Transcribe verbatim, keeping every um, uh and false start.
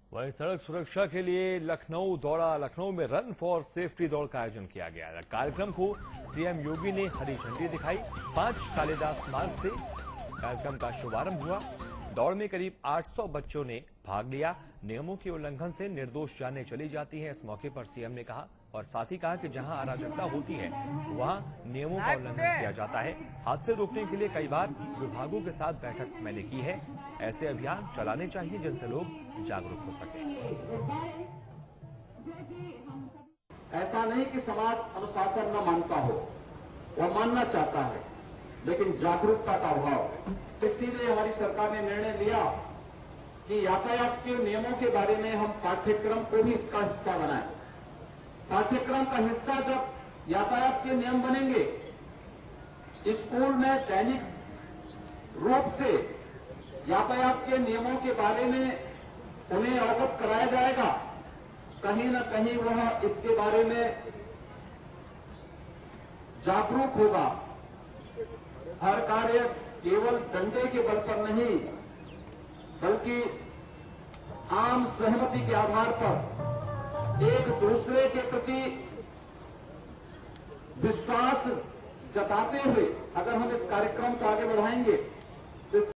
वहीं सड़क सुरक्षा के लिए लखनऊ दौड़ा। लखनऊ में रन फॉर सेफ्टी दौड़ का आयोजन किया गया। कार्यक्रम को सीएम योगी ने हरी झंडी दिखाई। पांच कालिदास मार्ग से कार्यक्रम का शुभारंभ हुआ। दौड़ में करीब आठ सौ बच्चों ने भाग लिया। नियमों के उल्लंघन से निर्दोष जानें चली जाती हैं, इस मौके पर सीएम ने कहा। और साथ ही कहा कि जहां अराजकता होती है वहां नियमों का उल्लंघन किया जाता है। हादसे रोकने के लिए कई बार विभागों के साथ बैठक मैंने की है। ऐसे अभियान चलाने चाहिए जिनसे लोग जागरूक हो सके। ऐसा नहीं कि समाज अनुशासन न मानता हो, वह मानना चाहता है, लेकिन जागरूकता का अभाव। इसीलिए हमारी सरकार ने निर्णय लिया कि यातायात के नियमों के बारे में हम पाठ्यक्रम को भी इसका हिस्सा बनाएं। पाठ्यक्रम का हिस्सा जब यातायात के नियम बनेंगे, स्कूल में दैनिक रूप से यातायात के नियमों के बारे में उन्हें अवगत कराया जाएगा। कहीं न कहीं वह इसके बारे में जागरूक होगा। हर कार्य केवल डंडे के बल पर नहीं, बल्कि आम सहमति के आधार पर एक दूसरे के प्रति विश्वास जताते हुए अगर हम इस कार्यक्रम को आगे बढ़ाएंगे